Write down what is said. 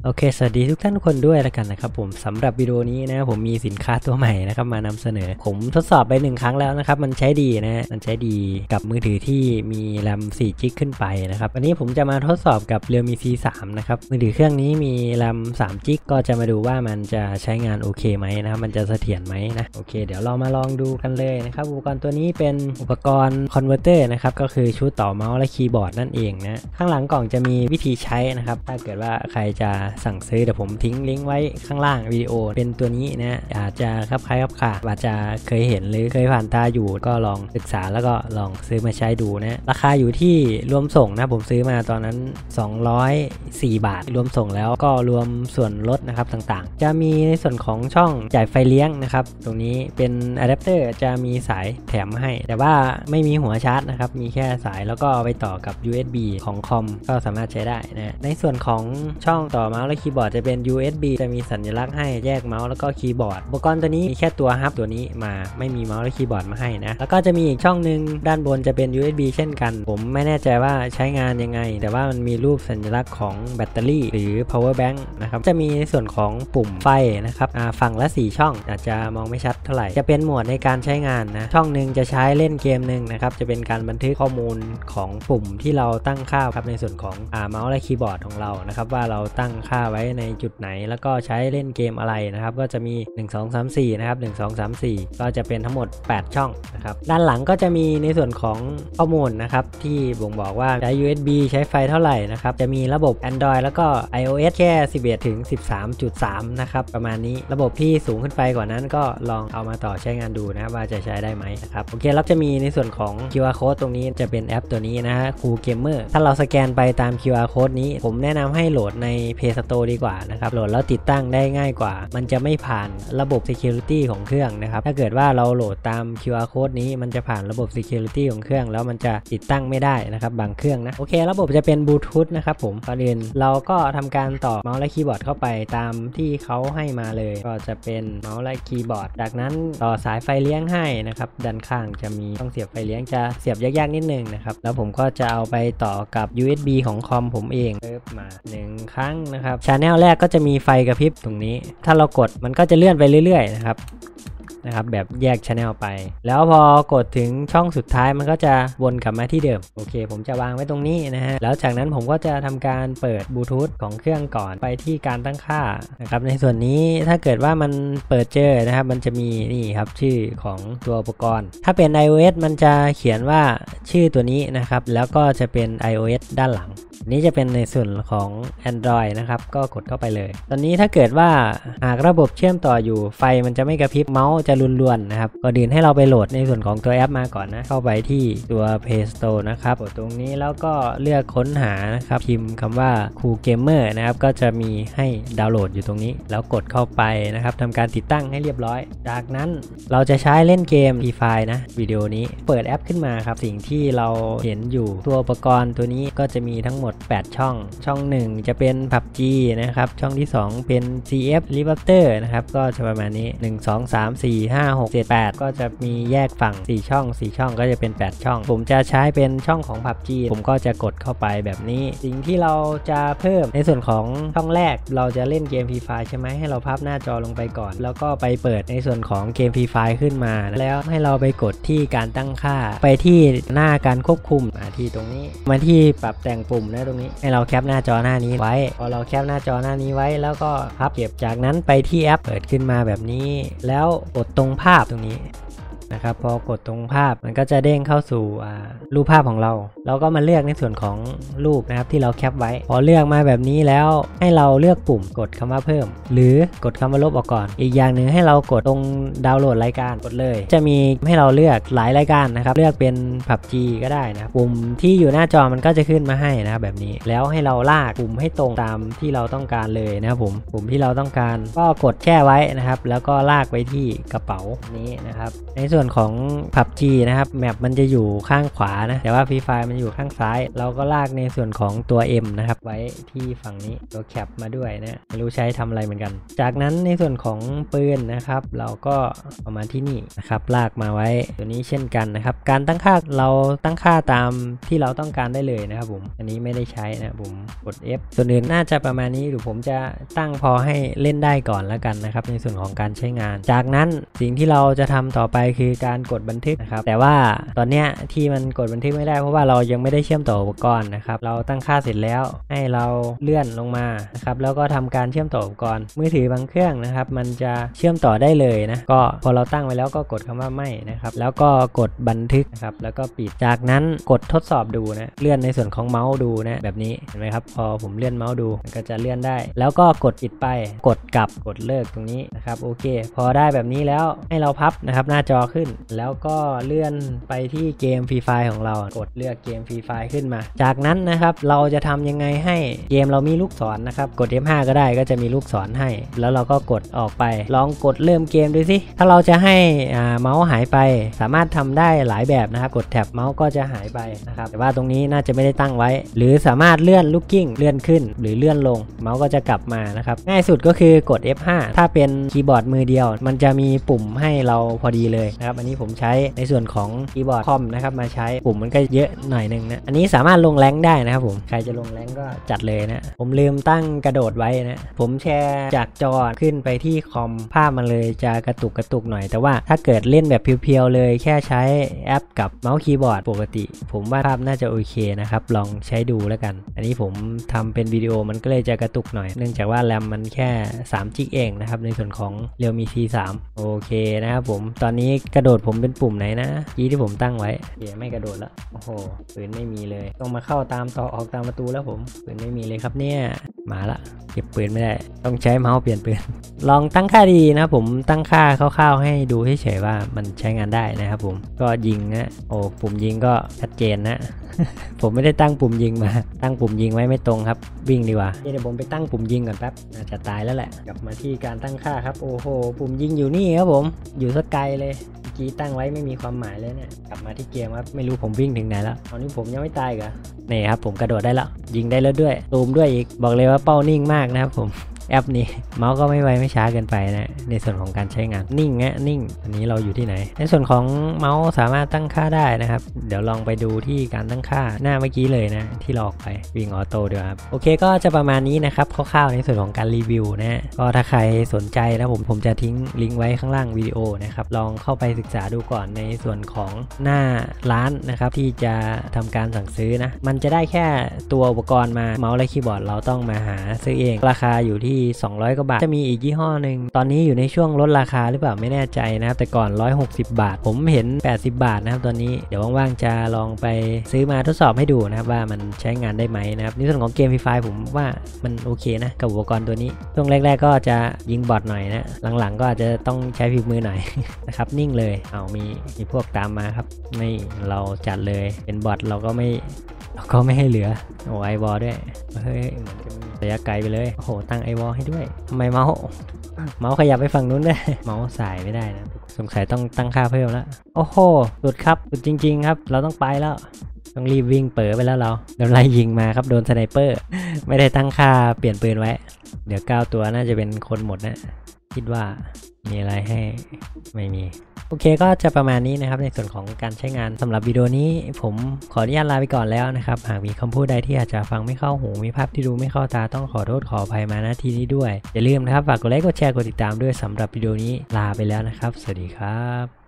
โอเคสวัสดีทุกท่านทุกคนด้วยแล้วกันนะครับผมสำหรับวิดีโอนี้นะผมมีสินค้าตัวใหม่นะครับมานำเสนอผมทดสอบไป1ครั้งแล้วนะครับมันใช้ดีนะมันใช้ดีกับมือถือที่มีแรม4 จิกขึ้นไปนะครับวันนี้ผมจะมาทดสอบกับ Realme C3 นะครับมือถือเครื่องนี้มีแรม3 จิกก็จะมาดูว่ามันจะใช้งานโอเคไหมนะครับมันจะเสถียรไหมนะโอเคเดี๋ยวเรามาลองดูกันเลยนะครับอุปกรณ์ตัวนี้เป็นอุปกรณ์คอนเวอร์เตอร์นะครับก็คือชุดต่อเมาส์และคีย์บอร์ดนั่นเองนะข้างหลังกล่องจะมีวิธีใช้นะครับถ้าเกิดว่าใครจะสั่งซื้อเดี๋ยวผมทิ้งลิงก์ไว้ข้างล่างวิดีโอเป็นตัวนี้นะอาจจะครับคล้ายครับขาอาจจะเคยเห็นหรือเคยผ่านตาอยู่ก็ลองศึกษาแล้วก็ลองซื้อมาใช้ดูนะราคาอยู่ที่รวมส่งนะผมซื้อมาตอนนั้น204 บาทรวมส่งแล้วก็รวมส่วนลดนะครับต่างๆจะมีในส่วนของช่องจ่ายไฟเลี้ยงนะครับตรงนี้เป็นอะแดปเตอร์จะมีสายแถมให้แต่ว่าไม่มีหัวชาร์จนะครับมีแค่สายแล้วก็เอาไปต่อกับ USB ของคอมก็สามารถใช้ได้นะในส่วนของช่องต่อเมาส์และคีย์บอร์ดจะเป็น USB จะมีสัญลักษณ์ให้แยกเมาส์แล้วก็คีย์บอร์ดอุปกรณ์ตัวนี้มีแค่ตัวฮับตัวนี้มาไม่มีเมาส์และคีย์บอร์ดมาให้นะแล้วก็จะมีอีกช่องนึงด้านบนจะเป็น USB เช่นกันผมไม่แน่ใจว่าใช้งานยังไงแต่ว่ามันมีรูปสัญลักษณ์ของแบตเตอรี่หรือ power bank นะครับจะมีในส่วนของปุ่มไฟนะครับฝั่งละ4ช่องอาจจะมองไม่ชัดเท่าไหร่จะเป็นโหมดในการใช้งานนะช่องนึงจะใช้เล่นเกมนึงนะครับจะเป็นการบันทึกข้อมูลของปุ่มที่เราตั้งค่าครับในส่วนของเมาส์และคีย์บอร์ดของเรานะครับว่าเราตั้งค่าไว้ในจุดไหนแล้วก็ใช้เล่นเกมอะไรนะครับก็จะมี1 2 3 4นะครับ1 2 3 4ก็จะเป็นทั้งหมด8ช่องนะครับด้านหลังก็จะมีในส่วนของข้อมูลนะครับที่บ่งบอกว่าใช้ USB ใช้ไฟเท่าไหร่นะครับจะมีระบบ Android แล้วก็ iOS แค่11 ถึง 13.3 นะครับประมาณนี้ระบบที่สูงขึ้นไปกว่านั้นก็ลองเอามาต่อใช้งานดูนะว่าจะใช้ได้ไหมนะครับโอเคแล้วจะมีในส่วนของ QR Code ตรงนี้จะเป็นแอปตัวนี้นะฮะ Cool Gamer ถ้าเราสแกนไปตาม QR Code นี้ผมแนะนำให้โหลดใน Play Store ดีกว่านะครับโหลดแล้วติดตั้งได้ง่ายกว่ามันจะไม่ผ่านระบบ Security ของเครื่องนะครับถ้าเกิดว่าเราโหลดตาม QR Code นี้มันจะผ่านระบบ Security ของเครื่องแล้วมันจะติดตั้งไม่ได้นะครับบางเครื่องนะโอเคระบบจะเป็นบลูทูธนะครับผมก่อนอื่นเราก็ทำการต่อเมาส์และคีย์บอร์ดเข้าไปตามที่เขาให้มาเลยก็จะเป็นเมาส์และคีย์บอร์ดจากนั้นต่อสายไฟเลี้ยงให้นะครับด้านข้างจะมีต้องเสียบไฟเลี้ยงจะเสียบยากๆนิดนึงนะครับแล้วผมก็จะเอาไปต่อกับ USB ของคอมผมเองเพิ่มมา1ครั้งนะครับ Channel แรกก็จะมีไฟกระพริบตรงนี้ถ้าเรากดมันก็จะเลื่อนไปเรื่อยๆนะครับแบบแยก Channel ไปแล้วพอกดถึงช่องสุดท้ายมันก็จะวนกลับมาที่เดิมโอเคผมจะวางไว้ตรงนี้นะฮะแล้วจากนั้นผมก็จะทำการเปิดบลูทูธของเครื่องก่อนไปที่การตั้งค่านะครับในส่วนนี้ถ้าเกิดว่ามันเปิดเจอนะครับมันจะมีนี่ครับชื่อของตัวอุปกรณ์ถ้าเป็น iOS มันจะเขียนว่าชื่อตัวนี้นะครับแล้วก็จะเป็น iOS ด้านหลังนี้จะเป็นในส่วนของ Android นะครับก็กดเข้าไปเลยตอนนี้ถ้าเกิดว่าหากระบบเชื่อมต่ออยู่ไฟมันจะไม่กระพริบเมาส์จะลวนๆนะครับก็ดื่นให้เราไปโหลดในส่วนของตัวแอปมาก่อนนะเข้าไปที่ตัว Play Store นะครับกดตรงนี้แล้วก็เลือกค้นหานะครับพิมพ์คำว่า Cool Gamer นะครับก็จะมีให้ดาวน์โหลดอยู่ตรงนี้แล้วกดเข้าไปนะครับทำการติดตั้งให้เรียบร้อยจากนั้นเราจะใช้เล่นเกม Free Fire นะวิดีโอนี้เปิดแอปขึ้นมาครับสิ่งที่เราเห็นอยู่ตัวอุปกรณ์ตัวนี้ก็จะมีทั้งหมด8ช่อง1จะเป็น PUBG นะครับช่องที่2เป็น CF Reporter นะครับก็จะประมาณนี้1 2 3 4 5 6 7 8ก็จะมีแยกฝั่ง4ช่องก็จะเป็น8ช่องผมจะใช้เป็นช่องของ PUBG ผมก็จะกดเข้าไปแบบนี้สิ่งที่เราจะเพิ่มในส่วนของช่องแรกเราจะเล่นเกม Free Fire ใช่ไหมให้เราพับหน้าจอลงไปก่อนแล้วก็ไปเปิดในส่วนของเกม Free Fire ขึ้นมาแล้วให้เราไปกดที่การตั้งค่าไปที่หน้าการควบคุมที่ตรงนี้มาที่ปรับแต่งปุ่มนะตรงนี้ให้เราแคปหน้าจอหน้านี้ไว้พอเราแคปหน้าจอหน้านี้ไว้แล้วก็พับเก็บจากนั้นไปที่แอปเปิดขึ้นมาแบบนี้แล้วกดตรงภาพตรงนี้นะครับพอกดตรงภาพมันก็จะเด้งเข้าสู่รูปภาพของเราก็มาเลือกในส่วนของรูปนะครับที่เราแคปไว้พอเลือกมาแบบนี้แล้วให้เราเลือกปุ่มกดคำว่าเพิ่มหรือกดคำว่าลบออกก่อนอีกอย่างหนึ่งให้เรากดตรงดาวน์โหลดรายการกดเลยจะมีให้เราเลือกหลายรายการนะครับเลือกเป็น PUBG ก็ได้นะปุ่มที่อยู่หน้าจอมันก็จะขึ้นมาให้นะครับแบบนี้แล้วให้เราลากปุ่มให้ตรงตามที่เราต้องการเลยนะครับปุ่มที่เราต้องการก็กดแช่ไว้นะครับแล้วก็ลากไปที่กระเป๋านี้นะครับในส่วนส่วนของ PUBG นะครับแมปมันจะอยู่ข้างขวานะแต่ว่า Free Fire มันอยู่ข้างซ้ายเราก็ลากในส่วนของตัว M นะครับไว้ที่ฝั่งนี้ตัวแคปมาด้วยนะไม่รู้ใช้ทำอะไรเหมือนกันจากนั้นในส่วนของปืนนะครับเราก็เอามาที่นี่นะครับลากมาไว้ตัวนี้เช่นกันนะครับการตั้งค่าเราตั้งค่าตามที่เราต้องการได้เลยนะครับผมอันนี้ไม่ได้ใช้นะผมกด F ส่วนอื่นน่าจะประมาณนี้หรือผมจะตั้งพอให้เล่นได้ก่อนแล้วกันนะครับในส่วนของการใช้งานจากนั้นสิ่งที่เราจะทำต่อไปคือการกดบันทึกนะครับแต่ว่าตอนเนี้ยที่มันกดบันทึกไม่ได้เพราะว่าเรายังไม่ได้เชื่อมต่ออุปกรณ์นะครับเราตั้งค่าเสร็จแล้วให้เราเลื่อนลงมานะครับแล้วก็ทำการเชื่อมต่ออุปกรณ์มือถือบางเครื่องนะครับมันจะเชื่อมต่อได้เลยนะก็พอเราตั้งไว้แล้วก็กดคำว่าไม่นะครับแล้วก็กดบันทึกนะครับแล้วก็ปิดจากนั้นกดทดสอบดูนะเลื่อนในส่วนของเมาส์ดูนะแบบนี้เห็นไหมครับพอผมเลื่อนเมาส์ดูมันก็จะเลื่อนได้แล้วก็กดปิดไปกดกลับกดเลิกตรงนี้นะครับโอเคพอได้แบบนี้แล้วให้เราพับนะครับหน้าจอขึ้นแล้วก็เลื่อนไปที่เกม Free Fire ของเรากดเลือกเกม Free Fire ขึ้นมาจากนั้นนะครับเราจะทำยังไงให้เกมเรามีลูกศรนะครับกด F5 ก็ได้ก็จะมีลูกศรให้แล้วเราก็กดออกไปลองกดเริ่มเกมดูสิถ้าเราจะให้เมาส์หายไปสามารถทำได้หลายแบบนะครับกดแท็บเมาส์ก็จะหายไปนะครับแต่ว่าตรงนี้น่าจะไม่ได้ตั้งไว้หรือสามารถเลื่อนลูกกิ้งเลื่อนขึ้นหรือเลื่อนลงเมาส์ก็จะกลับมานะครับง่ายสุดก็คือกด F5 ถ้าเป็นคีย์บอร์ดมือเดียวมันจะมีปุ่มให้เราพอดีเลยนะครับอันนี้ผมใช้ในส่วนของคีย์บอร์ดคอมนะครับมาใช้ปุ่มมันก็เยอะหน่อยนึงนะอันนี้สามารถลงแรงค์ได้นะครับผมใครจะลงแรงค์ก็จัดเลยนะผมลืมตั้งกระโดดไว้นะผมแชร์จากจอขึ้นไปที่คอมภาพมันเลยจะกระตุกหน่อยแต่ว่าถ้าเกิดเล่นแบบเพียวๆเลยแค่ใช้แอปกับเมาส์คีย์บอร์ดปกติผมว่าภาพน่าจะโอเคนะครับลองใช้ดูแล้วกันอันนี้ผมทำเป็นวิดีโอมันก็เลยจะกระตุกหน่อยเนื่องจากว่าแรมมันแค่3 จิกเองนะครับในส่วนของ Realme C3 โอเคนะครับผมตอนนี้กระโดดผมเป็นปุ่มไหนนะที่ผมตั้งไว้ไม่กระโดดแล้วโอ้โหปืนไม่มีเลยต้องมาเข้าตามต่อออกตามประตูแล้วผมปืนไม่มีเลยครับเนี่ยมาละเก็บปืนไม่ได้ต้องใช้เมาส์เปลี่ยนปืนลองตั้งค่าดีนะผมตั้งค่าคร่าวๆให้ดูเฉยๆว่ามันใช้งานได้นะครับผมก็ยิงนะโอ้ปุ่มยิงก็ชัดเจนนะ ผมไม่ได้ตั้งปุ่มยิงมาตั้งปุ่มยิงไว้ไม่ตรงครับวิ่งดีกว่าเดี๋ยวผมไปตั้งปุ่มยิงก่อนแป๊บน่าจะตายแล้วแหละกลับมาที่การตั้งค่าครับโอ้โหปุ่มยิงอยู่นี่ครับผมอยู่สักไกลเลยเมื่อกี้ตั้งไว้ไม่มีความหมายเลยเนี่ยกลับมาที่เกมครับไม่รู้ผมวิ่งถึงไหนแล้วตอนนี้ผมยังไม่ตายกะนี่ครับผมกระโดดได้แล้วยิงได้แล้วด้วยตูมด้วยอีกบอกเลยว่าเป้านิ่งมากนะครับผมแอปนี้เมาส์ก็ไม่ไวไม่ช้าเกินไปนะในส่วนของการใช้งานนิ่งนิ่งอันนี้เราอยู่ที่ไหนในส่วนของเมาส์สามารถตั้งค่าได้นะครับเดี๋ยวลองไปดูที่การตั้งค่าหน้าเมื่อกี้เลยนะที่เราออกไปวิ่งออโต้ด้วยครับโอเคก็จะประมาณนี้นะครับคร่าวๆในส่วนของการรีวิวนะก็ถ้าใครสนใจนะผมจะทิ้งลิงก์ไว้ข้างล่างวิดีโอนะครับลองเข้าไปศึกษาดูก่อนในส่วนของหน้าร้านนะครับที่จะทำการสั่งซื้อนะมันจะได้แค่ตัวอุปกรณ์มาเมาส์และคีย์บอร์ดเราต้องมาหาซื้อเองราคาอยู่ที่200 กว่าบาทจะมีอีกยี่ห้อหนึ่งตอนนี้อยู่ในช่วงลดราคาหรือเปล่าไม่แน่ใจนะครับแต่ก่อน160 บาทผมเห็น80 บาทนะครับตอนนี้เดี๋ยวว่างๆจะลองไปซื้อมาทดสอบให้ดูนะครับว่ามันใช้งานได้ไหมนะครับในส่วนของเกม Free Fire ผมว่ามันโอเคนะกับอุปกรณ์ตัวนี้ช่วงแรกๆก็จะยิงบอทหน่อยนะหลังๆก็อาจจะต้องใช้ฝีมือหน่อย นะครับนิ่งเลยมีพวกตามมาครับไม่เราจัดเลยเป็นบอทเราก็ไม่ให้เหลือโอ้ไอวอลด้วยเฮ้ยเหมือนกันระยะไกลไปเลยโอ้โหตั้งไอวอลให้ด้วยทำไมเมาส์ขยับไปฝั่งนู้นได้ เมาส์สายไม่ได้นะสงสัยต้องตั้งค่าเพิ่มแล้วโอ้โหสุดครับสุดจริงๆครับเราต้องไปแล้วต้องรีบวิ่งเป๋อไปแล้วเราโดนไล่ยิงมาครับโดนสไนเปอร์ไม่ได้ตั้งค่าเปลี่ยนปืนไว้เดี๋ยว9 ตัวน่าจะเป็นคนหมดนะคิดว่ามีอะไรให้ไม่มีโอเคก็จะประมาณนี้นะครับในส่วนของการใช้งานสำหรับวิดีโอนี้ผมขออนุญาตลาไปก่อนแล้วนะครับหากมีคำพูดใดที่อาจจะฟังไม่เข้าหูมีภาพที่ดูไม่เข้าตาต้องขอโทษขออภัยมาณที่นี้ด้วยอย่าลืมนะครับฝากกดไลค์กดแชร์กดติดตามด้วยสำหรับวิดีโอนี้ลาไปแล้วนะครับสวัสดีครับ